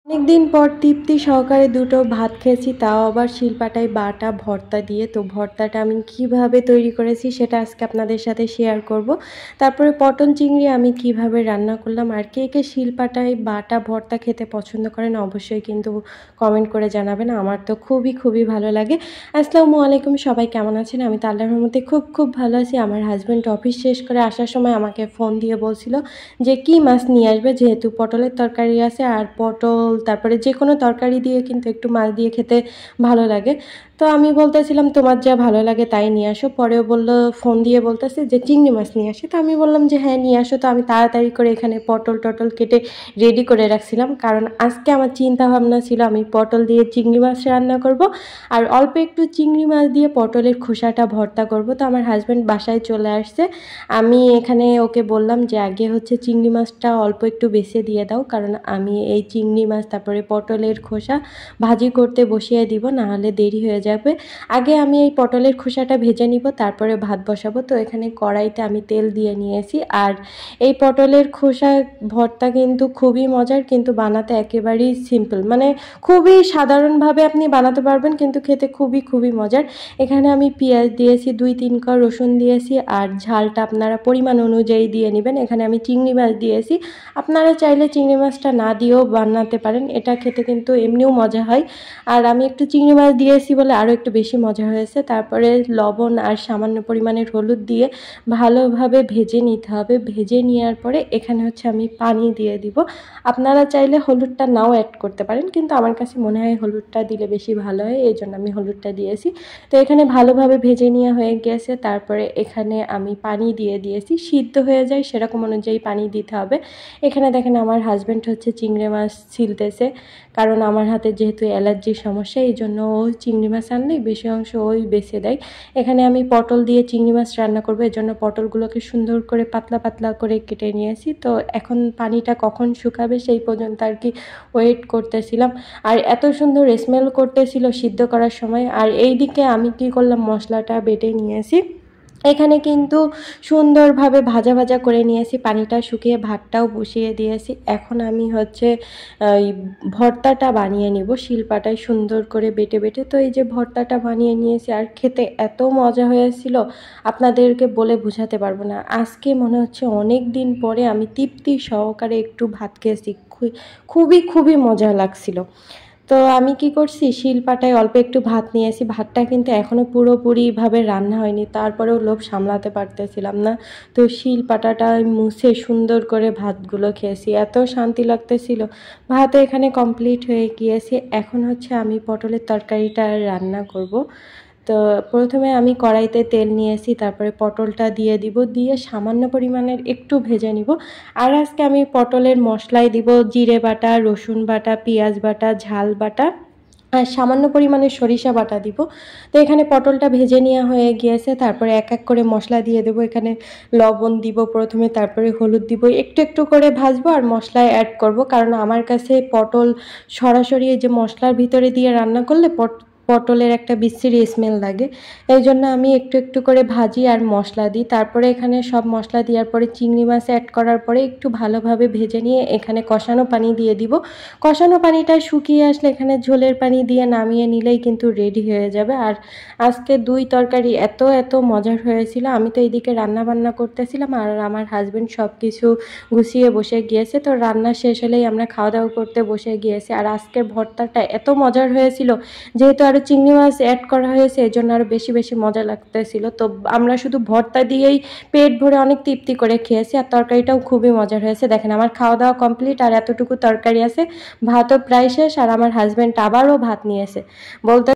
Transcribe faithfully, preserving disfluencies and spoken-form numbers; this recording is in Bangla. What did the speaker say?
অনেকদিন পর তৃপ্তি সহকারে দুটো ভাত খেয়েছি, তাও আবার শিলপাটায় বাটা ভর্তা দিয়ে। তো ভর্তাটা আমি কিভাবে তৈরি করেছি সেটা আজকে আপনাদের সাথে শেয়ার করব। তারপরে পটল চিংড়ি আমি কিভাবে রান্না করলাম, আর কে কে শিলপাটায় বাটা ভর্তা খেতে পছন্দ করেন অবশ্যই কিন্তু কমেন্ট করে জানাবেন। আমার তো খুবই খুবই ভালো লাগে। আসসালামু আলাইকুম, সবাই কেমন আছেন? আমি তো আল্লাহর রহমতে খুব খুব ভালো আছি। আমার হাজব্যান্ড অফিস শেষ করে আসার সময় আমাকে ফোন দিয়ে বলছিল যে কি মাছ নিয়ে আসবে, যেহেতু পটলের তরকারি আছে আর পটল তারপরে যে কোনো তরকারি দিয়ে কিন্তু একটু মাছ দিয়ে খেতে ভালো লাগে। তো আমি বলতেছিলাম তোমার যা ভালো লাগে তাই নিয়ে আসো। পরেও বললো, ফোন দিয়ে বলতেছে যে চিংড়ি মাছ নিয়ে আসে। তো আমি বললাম যে হ্যাঁ নিয়ে আসো। তো আমি তাড়াতাড়ি করে এখানে পটল টটল কেটে রেডি করে রাখছিলাম, কারণ আজকে আমার চিন্তা ভাবনা ছিল আমি পটল দিয়ে চিংড়ি মাছ রান্না করব আর অল্প একটু চিংড়ি মাছ দিয়ে পটলের খোসাটা ভর্তা করব। তো আমার হাজব্যান্ড বাসায় চলে আসছে। আমি এখানে ওকে বললাম যে আগে হচ্ছে চিংড়ি মাছটা অল্প একটু বেছে দিয়ে দাও, কারণ আমি এই চিংড়ি মাছ তারপরে পটলের খোসা ভাজি করতে বসিয়ে দিব, নাহলে দেরি হয়ে যাবে। আগে আমি এই পটলের খোসাটা ভেজে নিব, তারপরে ভাত বসাবো। তো এখানে কড়াইতে আমি তেল দিয়ে নিয়েছি। আর এই পটলের খোসা ভর্তা কিন্তু খুবই মজার, কিন্তু বানাতে একেবারেই সিম্পল, মানে খুবই সাধারণভাবে আপনি বানাতে পারবেন, কিন্তু খেতে খুবই খুবই মজার। এখানে আমি পেঁয়াজ দিয়েছি, দুই তিন ক রসুন দিয়েছি, আর ঝালটা আপনারা পরিমাণ অনুযায়ী দিয়ে নেবেন। এখানে আমি চিংড়ি মাছ দিয়েছি, আপনারা চাইলে চিংড়ি মাছটা না দিয়েও বানাতে পারেন, এটা খেতে কিন্তু এমনিও মজা হয়। আর আমি একটু চিংড়ি মাছ দিয়েছি বলে আরও একটু বেশি মজা হয়েছে। তারপরে লবণ আর সামান্য পরিমাণের হলুদ দিয়ে ভালোভাবে ভেজে নিতে হবে। ভেজে নেওয়ার পরে এখানে হচ্ছে আমি পানি দিয়ে দিব। আপনারা চাইলে হলুদটা নাও অ্যাড করতে পারেন, কিন্তু আমার কাছে মনে হয় হলুদটা দিলে বেশি ভালো হয়, এই জন্য আমি হলুদটা দিয়েছি। তো এখানে ভালোভাবে ভেজে নেওয়া হয়ে গেছে। তারপরে এখানে আমি পানি দিয়ে দিয়েছি, সিদ্ধ হয়ে যায় সেরকম অনুযায়ী পানি দিতে হবে। এখানে দেখেন আমার হাজব্যান্ড হচ্ছে চিংড়ি মাছ ছিলতেছে, কারণ আমার হাতে যেহেতু অ্যালার্জির সমস্যা এই জন্য ও চিংড়ি মাছ আনলেই বেশি অংশ ওই বেছে দেয়। এখানে আমি পটল দিয়ে চিংড়ি মাছ রান্না করবো, এর জন্য পটলগুলোকে সুন্দর করে পাতলা পাতলা করে কেটে নিয়েছি। তো এখন পানিটা কখন শুকাবে সেই পর্যন্ত আর কি ওয়েট করতেছিলাম। আর এত সুন্দর স্মেল করতেছিল সিদ্ধ করার সময়। আর এই দিকে আমি কি করলাম, মশলাটা বেটে নিয়েছি। এখানে কিন্তু সুন্দরভাবে ভাজা ভাজা করে নিয়েছি, পানিটা শুকিয়ে ভাতটাও বসিয়ে দিয়েছি। এখন আমি হচ্ছে এই ভর্তাটা বানিয়ে নিব শিলপাটায় সুন্দর করে বেটে বেটে। তো এই যে ভর্তাটা বানিয়ে নিয়েছি, আর খেতে এত মজা হয়েছিল আপনাদেরকে বলে বোঝাতে পারবো না। আজকে মনে হচ্ছে অনেক দিন পরে আমি তৃপ্তি সহকারে একটু ভাত খেয়েছি, খুবই খুবই মজা লাগছিল। তো আমি কি করছি, শিলপাটায় অল্প একটু ভাত নিয়েছি। ভাতটা কিন্তু এখনও পুরোপুরিভাবে রান্না হয়নি, তারপরেও লোভ সামলাতে পারতেছিলাম না। তো শিলপাটাটা মুছে সুন্দর করে ভাতগুলো খেয়েছি, এত শান্তি লাগতেছিল। ভাত এখানে কমপ্লিট হয়ে গিয়েছে। এখন হচ্ছে আমি পটলের তরকারিটা রান্না করব। তো প্রথমে আমি কড়াইতে তেল নিয়েছি, তারপরে পটলটা দিয়ে দিব, দিয়ে সামান্য পরিমাণের একটু ভেজে নিব। আর আজকে আমি পটলের মশলাই দিব জিরে বাটা, রসুন বাটা, পেঁয়াজ বাটা, ঝাল বাটা আর সামান্য পরিমাণে সরিষা বাটা দিব। তো এখানে পটলটা ভেজে নেওয়া হয়ে গিয়েছে। তারপরে এক এক করে মশলা দিয়ে দেবো। এখানে লবণ দিব প্রথমে, তারপরে হলুদ দিব, একটু একটু করে ভাজবো আর মশলায় অ্যাড করব, কারণ আমার কাছে পটল সরাসরি এই যে মশলার ভিতরে দিয়ে রান্না করলে পট পটলের একটা বিশ্রী স্মেল লাগে, এই জন্য আমি একটু একটু করে ভাজি আর মশলা দিই। তারপরে এখানে সব মশলা দেওয়ার পরে চিংড়ি মাছ অ্যাড করার পরে একটু ভালোভাবে ভেজে নিয়ে এখানে কষানো পানি দিয়ে দিব। কষানো পানিটা শুকিয়ে আসলে এখানে ঝোলের পানি দিয়ে নামিয়ে নিলেই কিন্তু রেডি হয়ে যাবে। আর আজকে দুই তরকারি এত এত মজার হয়েছিল। আমি তো এইদিকে রান্না বান্না করতেছিলাম আর আমার হাজব্যান্ড সব কিছু গুছিয়ে বসে গিয়েছে। তো রান্না শেষ হলেই আমরা খাওয়া দাওয়া করতে বসে গিয়েছি। আর আজকের ভর্তাটা এত মজার হয়েছিল, যেহেতু আরও চিংড়ি মাছ অ্যাড করা হয়েছে এই জন্য আরও বেশি বেশি মজা লাগতেছিল। তো আমরা শুধু ভর্তা দিয়েই পেট ভরে অনেক তৃপ্তি করে খেয়েছি, আর তরকারিটাও খুবই মজার হয়েছে। দেখেন আমার খাওয়া দাওয়া কমপ্লিট, আর এতটুকু তরকারি আছে, ভাতও প্রায় শেষ, আর আমার হাজব্যান্ড আবারও ভাত নিয়েছে। বলতে